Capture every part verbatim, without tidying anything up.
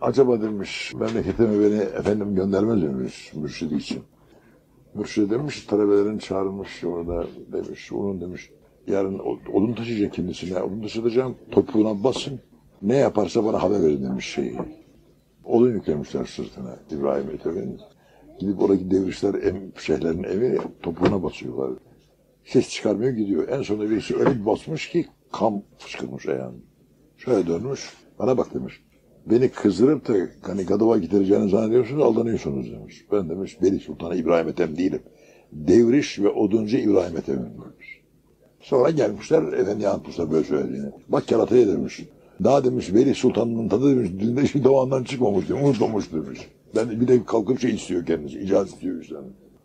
Acaba demiş, memleketime beni efendim göndermez demiş mürşidi için. Mürşid demiş, talebelerin çağırmış orada demiş, onun demiş, yarın odun taşıyacak kendisine, odun taşıyacağım, topuğuna basın, ne yaparsa bana haber verin demiş şeyi. Odun yüklemişler sırtına İbrahim Ethem'in. Gidip oradaki devrişler, em, şeyhlerin evi topuğuna basıyorlar. Ses çıkarmıyor gidiyor. En sonunda birisi öyle bir basmış ki kan fışkırmış ayağını. Şöyle dönmüş, bana bak demiş. Beni kızdırıp da hani Gadav'a getireceğini zannediyorsunuz, aldanıyorsunuz demiş. Ben demiş, Beli Sultanı İbrahim Ethem değilim. Devriş ve oduncu İbrahim Ethem'im demiş. Sonra gelmişler, efendi anlatmışlar böyle söylediğini. Bak kerataya demiş. Daha demiş, Beli Sultan'ın tadı demiş, dilinde hiç damağından çıkmamış demiş, unutmamış demiş. Ben bir de kalkıp şey istiyor kendisi, icazet istiyor işte.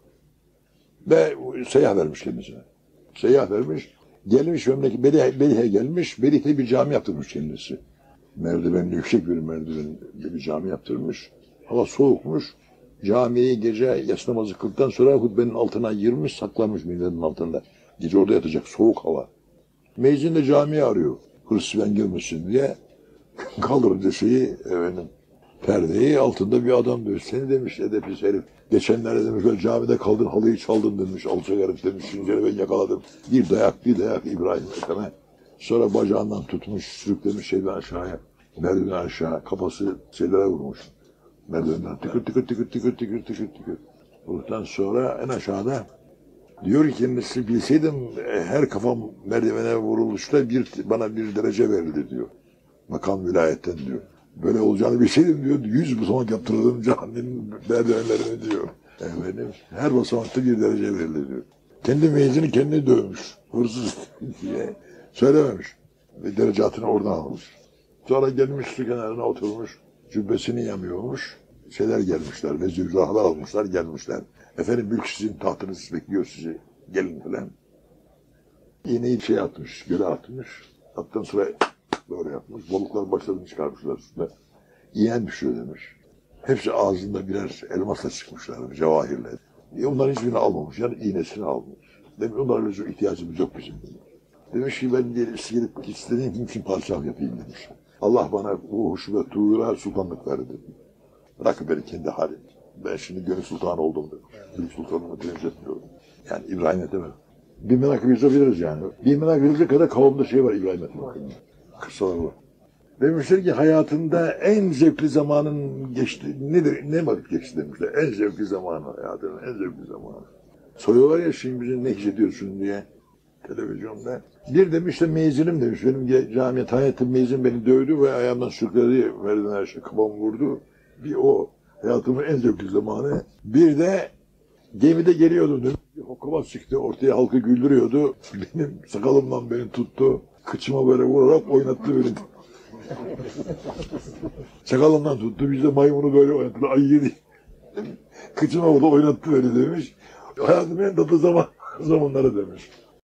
Ve seyyah vermiş kendisine. Seyyah vermiş, gelmiş memleket, Belih'e Belih gelmiş, Belih'te bir cami yaptırmış kendisi. Merdivenli, yüksek bir merdiven bir cami yaptırmış. Hava soğukmuş. Camiyi gece yatsı namazı kıldıktan sonra hutbenin altına girmiş, saklanmış minderin altında. Gece orada yatacak, soğuk hava. Meyzin de camiyi arıyor. Hırsızdan girmesin diye. Kaldırınca şeyi, efendim, perdeyi altında bir adam diyor. Seni demiş edepsiz herif. Geçenlerde demiş böyle camide kaldın, halıyı çaldın demiş. Alçak herif demiş. Şimdi ben yakaladım. Bir dayak, bir dayak İbrahim Ethem'e. Sonra bacağından tutmuş, sürüklemiş şeyden aşağıya. Merdiveni aşağı, kafası şeylere vurmuş. Merdivenden tıkır tıkır tıkır tıkır tıkır tıkır tıkır. Vurduktan sonra en aşağıda diyor ki kendisi, bilseydim her kafam merdivene vuruluşta bir, bana bir derece verildi diyor. Makam vilayetten diyor. Böyle olacağını bilseydim diyor, yüz basamak yaptırdım caminin merdivenlerini diyor. Efendim, her basamakta bir derece verildi diyor. Kendi meyzini kendi dövmüş, hırsız diye söylememiş. Ve derecatını oradan almış. Sonra gelmiş su kenarına oturmuş, cübbesini yamıyormuş. Şeyler gelmişler, vezir-i almışlar, gelmişler. Efendim mülk sizin, tahtınız bekliyor sizi, gelin falan. İğneyi şey atmış, göle atmış. Attıktan sonra böyle yapmış, balıklar başlarını çıkarmışlar üstüne. Yiyen düşüyor demiş. Hepsi ağzında birer elmasla çıkmışlar, cevahirle. E onların hiçbirini almamış, yani iğnesini almış. Demiş, onlarla çok ihtiyacımız yok bizim. Demiş ki ben gelip istediğim için padişah yapayım demiş. Allah bana bu hoşu ve tuğra sultanlık verdi. Bırakın beni kendi halim. Ben şimdi gönül sultanı oldum demiş. Gönül sultanımı tenzih etmiyorum. Yani İbrahim Ethem'e. Bir menakıb yazabiliriz yani. Bir menakıb yazı kadar kavimde şey var İbrahim Ethem'e. Kıssalar var. Demişler ki hayatında en zevkli zamanın geçti, nedir, ne vakit geçti demişler. En zevkli zamanı hayatının, en zevkli zamanı. Soruyorlar ya şimdi bizi ne hissediyorsun diye televizyonda. Bir demiş de meyzinim demiş. Benim camiye tayin meyzin beni dövdü ve ayağımdan sürükledi. Merdiven her şey kafamı vurdu. Bir o hayatımın en zevkli zamanı. Bir de gemide geliyordu demiş. Bir hokkabaz çıktı ortaya halkı güldürüyordu. Benim sakalımdan beni tuttu. Kıçıma böyle vurarak oynattı beni. Sakalımdan tuttu. Biz de maymunu böyle oynattı. Ay yedi. Kıçıma vurdu oynattı beni demiş. Hayatımın en tatlı zaman, zamanları demiş.